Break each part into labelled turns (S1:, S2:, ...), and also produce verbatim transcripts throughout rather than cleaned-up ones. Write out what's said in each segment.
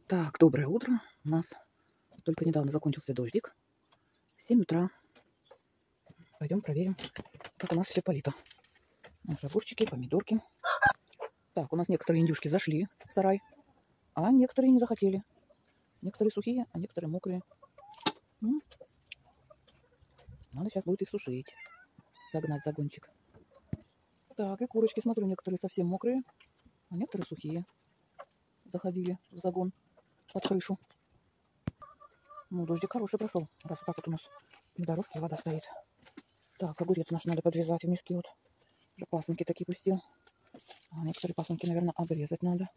S1: Так, доброе утро. У нас только недавно закончился дождик. семь утра. Пойдем проверим, как у нас все полито. Наши огурчики, помидорки. Так, у нас некоторые индюшки зашли в сарай, а некоторые не захотели. Некоторые сухие, а некоторые мокрые. М? Надо сейчас будет их сушить. Загнать загончик. Так, и курочки, смотрю, некоторые совсем мокрые, а некоторые сухие. Заходили в загон под крышу. Ну, дождик хороший прошел, раз вот так вот у нас на дорожке вода стоит. Так, огурец наш надо подвязать в мешки. Вот уже пасынки такие пустил. А некоторые пасынки, наверное, обрезать надо.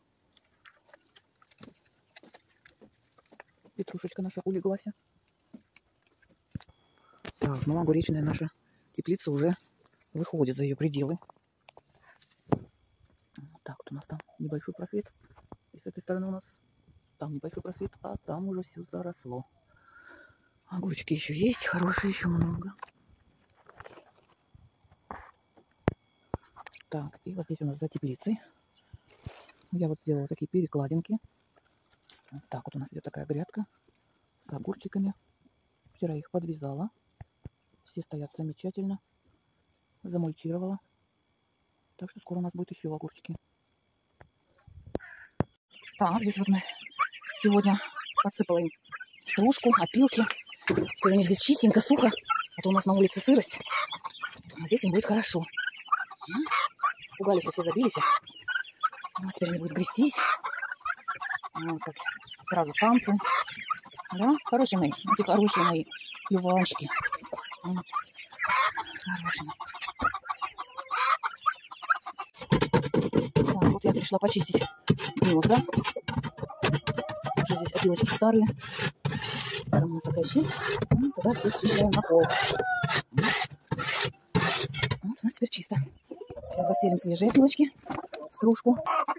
S1: Петрушечка наша улеглась. Так, ну огуречная наша теплица уже выходит за ее пределы. Так, вот у нас там небольшой просвет. И с этой стороны у нас там небольшой просвет, а там уже все заросло. Огурчики еще есть, хорошие еще много. Так, и вот здесь у нас за теплицей я вот сделала такие перекладинки. Вот так вот у нас идет такая грядка с огурчиками. Вчера их подвязала. Все стоят замечательно. Замульчировала. Так что скоро у нас будет еще огурчики. Так, здесь вот мы сегодня подсыпала им стружку, опилки. Теперь у них здесь чистенько, сухо. А то у нас на улице сырость. А здесь им будет хорошо. Испугались, все забились. Вот теперь они будут грестись. Вот как сразу в танцы. Да, хорошие мои. Вот хорошие мои клюванчики. Хорошие мои. Так, вот я пришла почистить гнезда. Уже здесь опилочки старые. Там у нас такая щель. Ну, туда все счищаем на пол. Вот у нас теперь чисто. Сейчас застелим свежие опилочки. Стружку.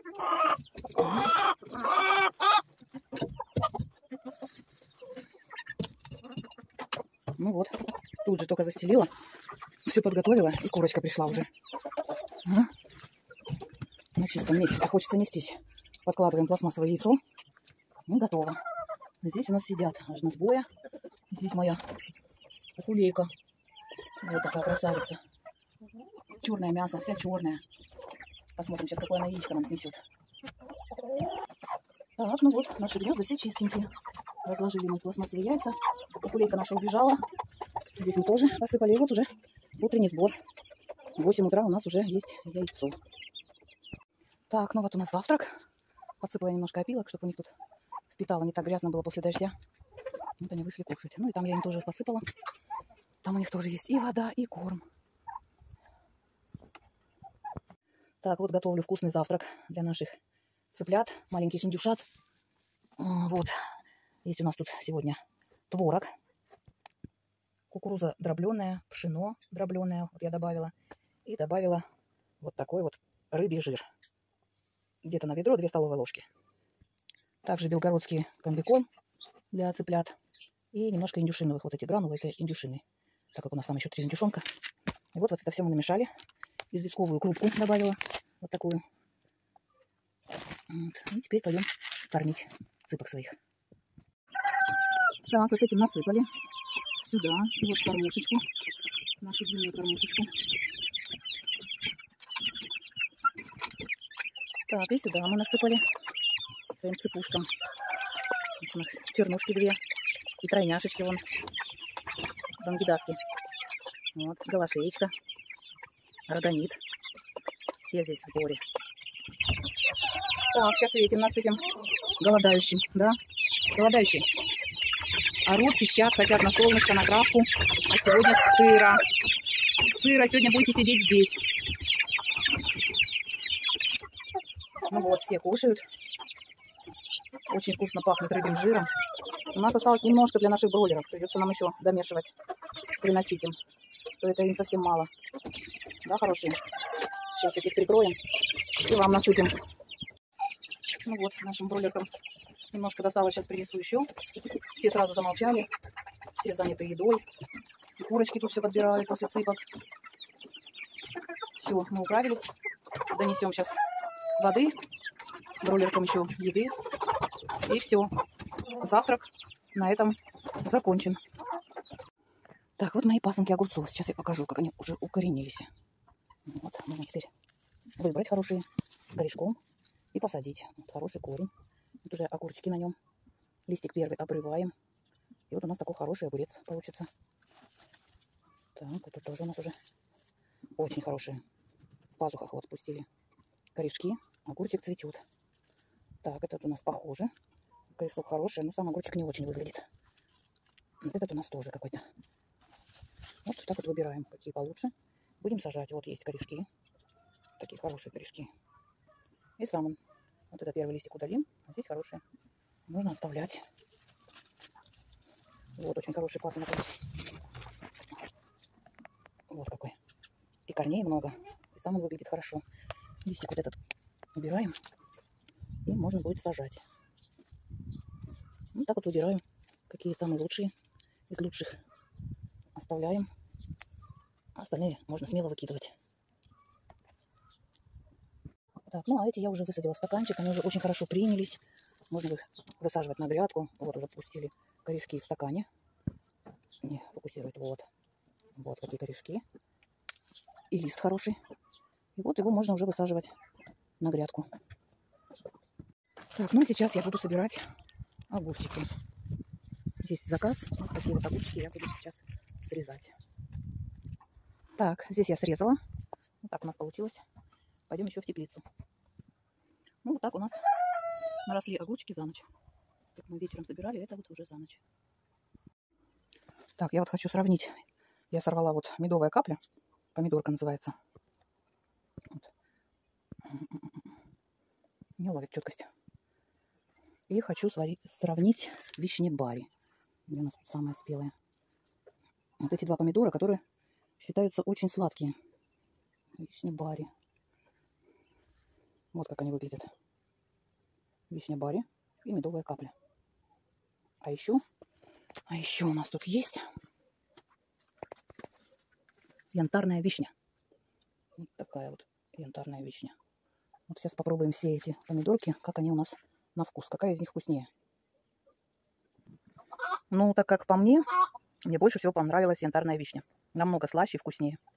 S1: Ну вот, тут же только застелила. Все подготовила, и курочка пришла уже. А? На чистом месте. Хочется нестись. Подкладываем пластмассовое яйцо. Ну, готово. Здесь у нас сидят аж на двое. Здесь моя хулейка. Вот такая красавица. Черное мясо, вся черная. Посмотрим сейчас, какое она яичко нам снесет. Так, ну вот, наши гнезда все чистенькие. Разложили мы пластмассовые яйца. Хулейка наша убежала. Здесь мы тоже посыпали. И вот уже утренний сбор. В восемь утра у нас уже есть яйцо. Так, ну вот у нас завтрак. Подсыпала немножко опилок, чтобы у них тут впитало, не так грязно было после дождя. Вот они вышли кушать. Ну и там я им тоже посыпала. Там у них тоже есть и вода, и корм. Так, вот готовлю вкусный завтрак для наших цыплят, маленьких индюшат. Вот. Есть у нас тут сегодня творог. Кукуруза дробленая, пшено дробленое. Вот я добавила. И добавила вот такой вот рыбий жир. Где-то на ведро две столовые ложки. Также белгородский комбикорм для цыплят. И немножко индюшиновых. Вот эти гранулы, это индюшины. Так как у нас там еще три индюшонка. И вот, вот это все мы намешали. Известковую крупку добавила. Вот такую. Вот. И теперь пойдем кормить цыпок своих. Так, вот этим насыпали. Сюда. И вот кормушечку. Нашу длинную кормушечку. Так, и сюда мы насыпали своим цыпушкам. Вот у нас чернушки две. И тройняшечки вон. Бангидаски. Вот, галашеечка. Родонит. Все здесь в сборе. Так, сейчас этим насыпем голодающим, да? Голодающие. Орут, пищат, хотят на солнышко, на травку. А сегодня сыро. Сыро, сегодня будете сидеть здесь. Ну вот, все кушают. Очень вкусно пахнет рыбьим жиром. У нас осталось немножко для наших бройлеров. Придется нам еще домешивать, приносить им. То это им совсем мало. Да, хорошие? Сейчас этих прикроем и вам насыпем. Ну вот, нашим бройлеркам немножко досталось. Сейчас принесу еще. Все сразу замолчали. Все заняты едой. И курочки тут все подбирают после цыпок. Все, мы управились. Донесем сейчас воды. Бройлеркам еще еды. И все. Завтрак на этом закончен. Так, вот мои пасынки огурцов. Сейчас я покажу, как они уже укоренились. Вот, можно теперь выбрать хорошие с корешком и посадить. Вот хороший корень. Вот уже огурчики на нем. Листик первый обрываем. И вот у нас такой хороший огурец получится. Так, вот тут тоже у нас уже очень хорошие. В пазухах вот пустили корешки. Огурчик цветет. Так, этот у нас похоже. Корешок хороший, но сам огурчик не очень выглядит. Вот этот у нас тоже какой-то. Вот так вот выбираем, какие получше. Будем сажать. Вот есть корешки. Такие хорошие корешки. И сам он. Вот это первый листик удалим. А здесь хорошие. Можно оставлять. Вот очень хороший пасынок. Вот какой. И корней много. И сам он выглядит хорошо. Листик вот этот убираем. И можно будет сажать. Вот так вот выбираем, какие самые лучшие. Из лучших оставляем. Остальные можно смело выкидывать. Так, ну а эти я уже высадила в стаканчик. Они уже очень хорошо принялись. Можно их высаживать на грядку. Вот уже пустили корешки в стакане. Не фокусирует. Вот. Вот какие корешки. И лист хороший. И вот его можно уже высаживать на грядку. Так, ну и сейчас я буду собирать огурчики. Здесь заказ. Вот такие вот огурчики я буду сейчас срезать. Так, здесь я срезала. Вот так у нас получилось. Пойдем еще в теплицу. Ну, вот так у нас наросли огурчики за ночь. Как мы вечером собирали, это вот уже за ночь. Так, я вот хочу сравнить. Я сорвала вот медовая капля. Помидорка называется. Вот. Не ловит четкость. И хочу сварить, сравнить с вишнебари. Где у нас тут самая спелая. Вот эти два помидора, которые считаются очень сладкие. Вишнебари. Вот как они выглядят. Вишнебари и медовая капля. А еще, а еще у нас тут есть янтарная вишня. Вот такая вот янтарная вишня. Вот сейчас попробуем все эти помидорки, как они у нас на вкус. Какая из них вкуснее? Ну, так как по мне, мне больше всего понравилась янтарная вишня. Намного слаще и вкуснее.